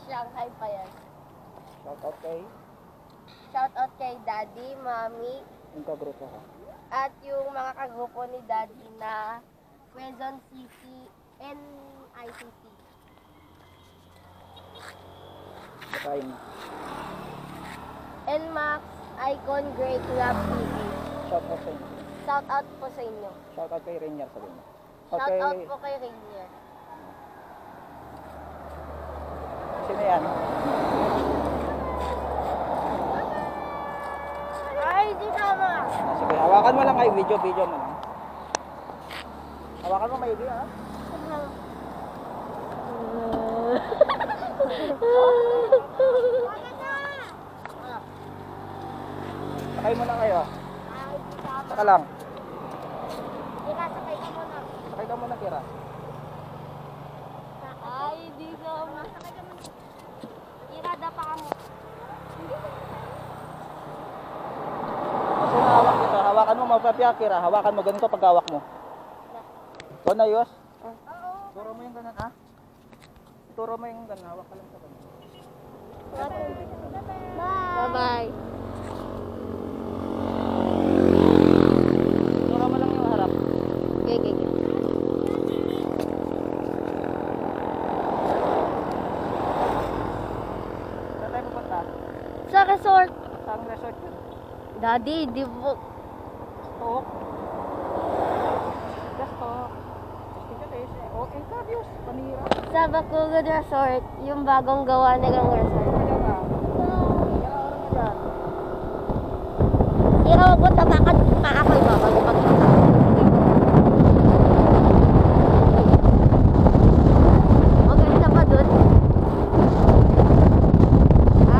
Shanghai pa yan. Shout out kay Daddy, Mommy, yung kagrupo ko. at yung mga kagrupo ni Daddy na Quezon City NICT. Bakain na. NMAX Icon Great Club TV. Shout out sa inyo. Shout out po sa inyo. Shout out kay Rainier sabi mo. Shout out po kay Rainier. Sino yan? Ay, di tama! Sige, hawakan mo lang kayo. Video mo lang. Hawakan mo maigi ha. Sakay mo na kayo. Ay, di tama. Saka lang. Kira, sakay ka muna. Sakay ka muna, Kira. Ay, di tama. Sakay ka muna. Kira, dapa ka mo. Kasi hawak dito. Hawakan mo, mapapya, Kira. Hawakan mo. Ganito paghawak mo. O, nayos? Oo. Turo mo yung ganun, ha? Turo mo yung ganun. Hawak ka lang sa ganun. Bye-bye. Turo mo lang yung harap. Okay. Saan tayo pupunta? Sa resort. Saan resort yun? Daddy, di po. Talk. Just talk. Oh, interviews. Panira. Sa Baculud Resort, yung bagong gawa nilang resort. Kira, wag mo tabakan. Maakoy mo. Maganda pa dun. Ha?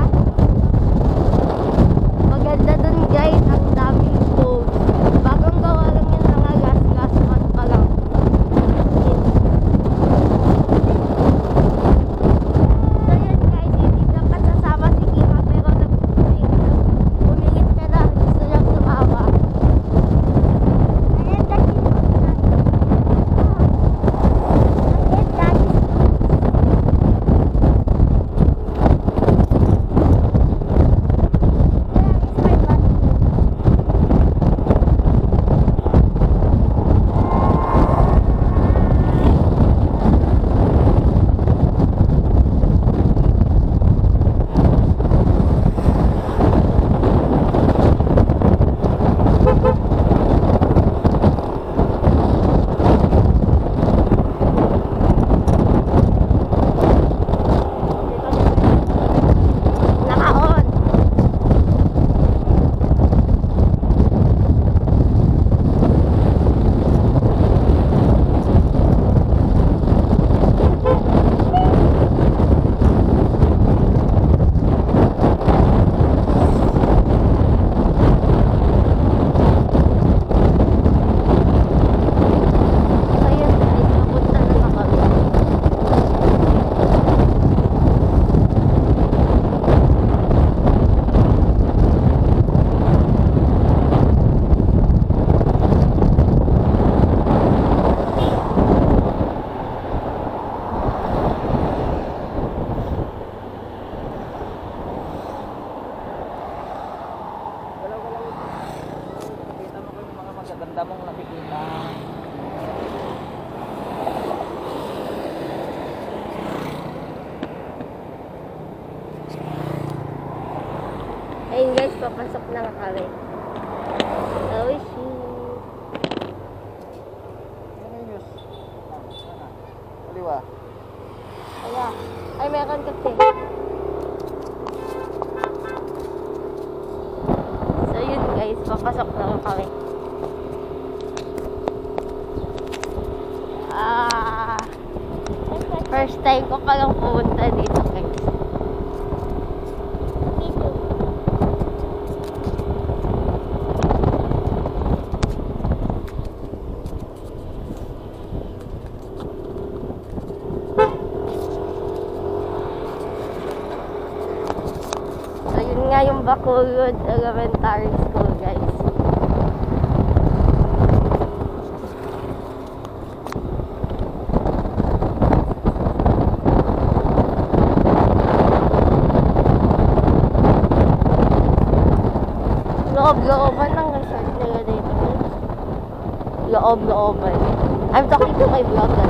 Maganda dun guys. Ang daming boat. Bagong gawa lang yun mga gas month pa lang. So yun guys, hindi dapat sasama si Kira pero pumilit ka na, gusto niyang sumama. Ayan guys, naka-on. So yun guys, papunta na kami. Galaw-galaw. Nakita mo ko yung mga magaganda mong nakikita. Ayun guys, papasok na nga kami. Oh shit. Ano yung news? Sana. Kaliwa. Kaya, ay meron kasi. So yun guys, papasok na nga kami. First time ko palang pumunta dito guys. So yun nga yung Baculud Elementary School guys. loob-looban. I'm talking to my vlogger.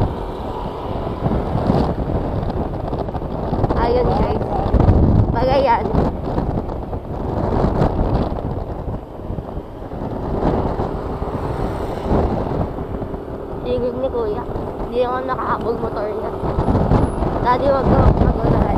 Ayun guys. Pagayan. Tigil ni kuya. Hindi ako nakahabol motor niya. Daddy, wag ka mag-unahan.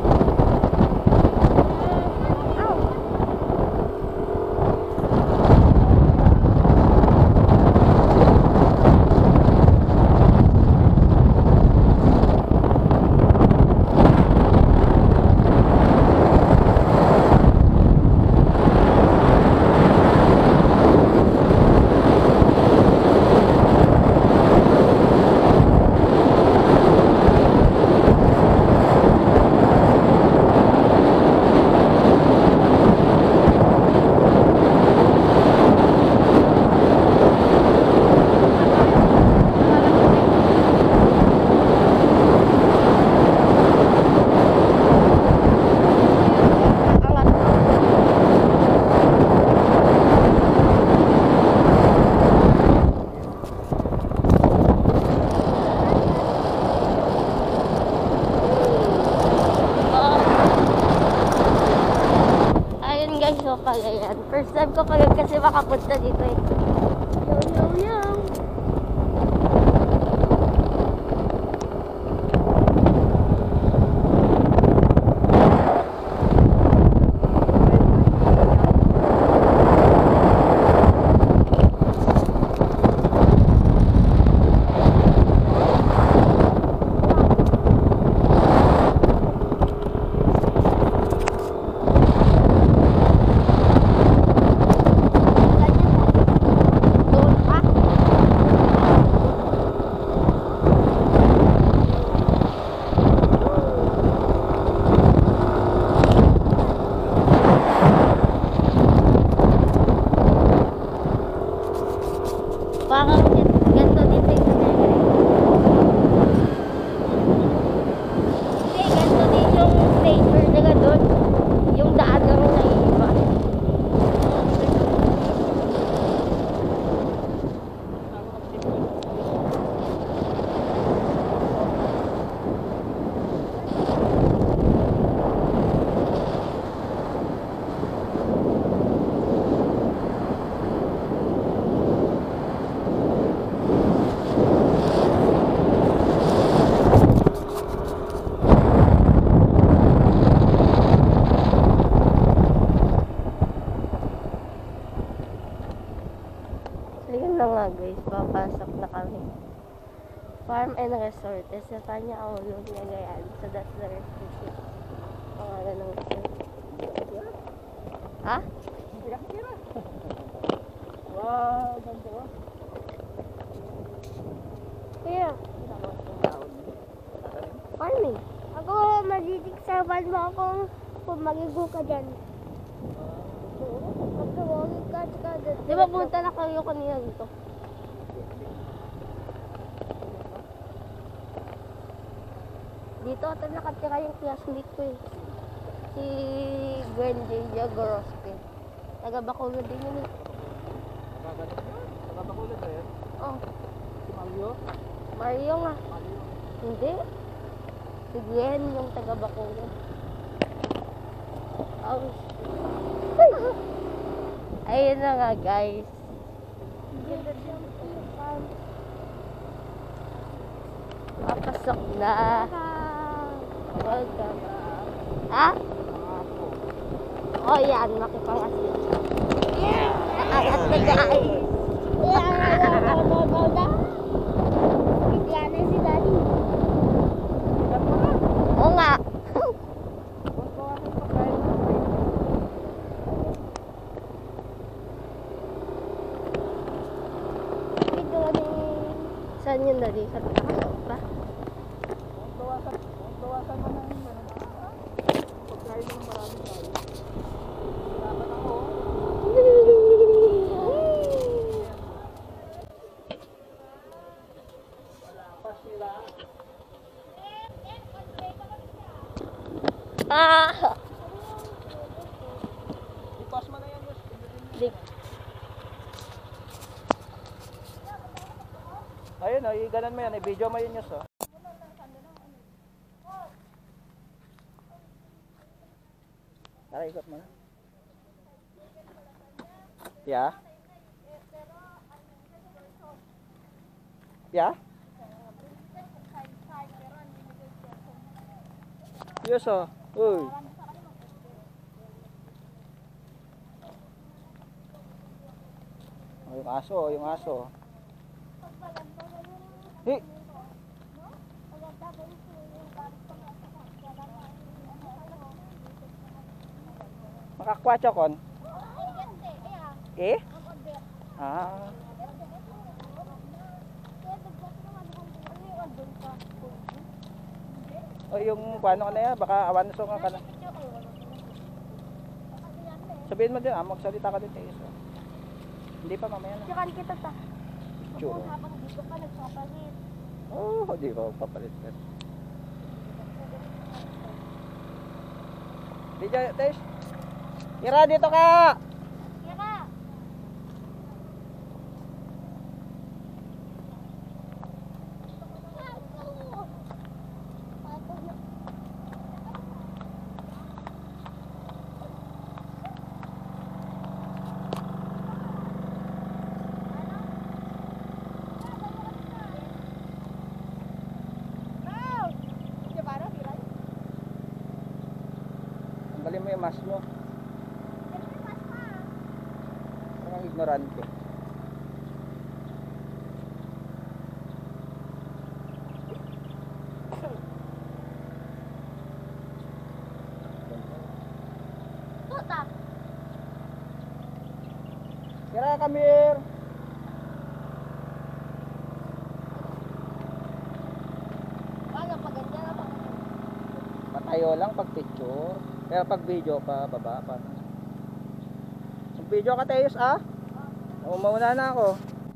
So, Pagayan. First time ko pagod kasi makapunta dito eh. Yo. Parang ganito dito yung nangyayari. Hindi, ganito din yung flavor nila doon. Yung daan lang na iiba. Ayun na nga guys, papasok na kami. Farm and Resort. Sa niya ako yung Cagayan. So that's the resort. Pangalan ng resort. Ha? Wow, ganda ba? Kuya, farming. Ako, magitik sa van mo akong pumagigo ka dyan. Magkawagin ka, di ba punta na kayo kanina dito? Dito ito nakatira yung classmate ko eh. Si Gwen J. Jagoroski. Taga Baculud din yun eh. Taga Baculud ba yun? Oh. Si Mario? Mario nga. Hindi. Si Gwen yung taga Baculud. Oh. Ayun na nga guys. Papasok na. Welcome. Ha? Oh yan, makipangasin. Nakayat na guys. Bigyan na si Daddy. Oo nga. Saan yun Daddy? Sa pinakasok ba? Bawasan mo na yun. Pagkain mo ng marami tayo. Dapat ako. Wala pa sila. I-pause mo na yan. Ayun o, i-ganan mo yan, i-video mo yun yun so. Tara, ikot mo na. Yeah? Yeah? Yes o. Uy. Oh, yung aso, yung aso. Hey. Makakwatsa kon? Eh? Ah. O yung paano ka na yan, baka awan so ka na. Sabihin mo din, magsalita ka din tayo. So. Hindi pa mamaya na. Siyakan kita ta. Sure. Habang dito ka nagpapalit. Oh, hindi ko papalit ka. Video, Tesh. Ira, dito ka! Ira! Tanggalin mo yung mask mo. Parang ignorante. Puta! Kira, come here! Paano pag ganyan na pag Matayo lang pag picture. Pero pag video pa, baba pa. Pag video ka, Teos, ah? Mauna na ako.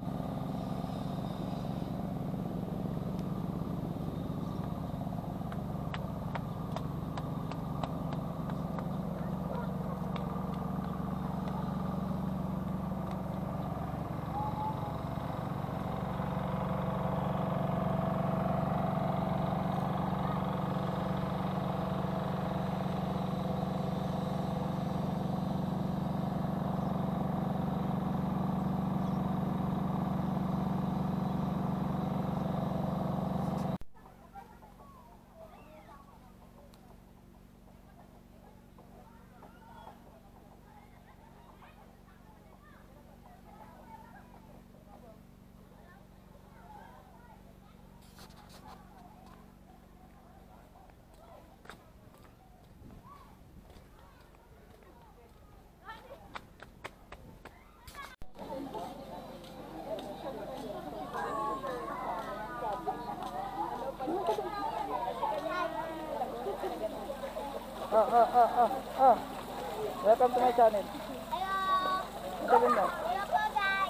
Welcome to my channel. Hello. Sabihin mo. Hello po guys!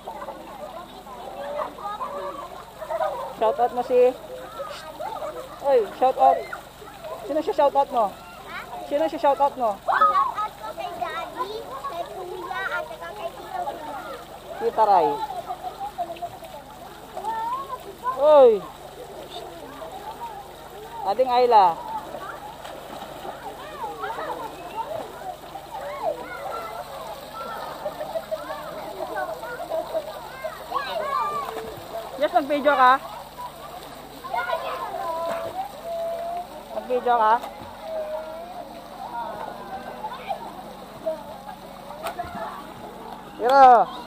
Shout out mo si... Oy, shout out. Sino siya shout out mo? Sino siya shout out mo? Shout out po kay Daddy, kay Kuya, at saka kay Tito. Tita Ray. Oy. Ating Ayla. Yes, mag-video ka? Mag-video ka? Tira!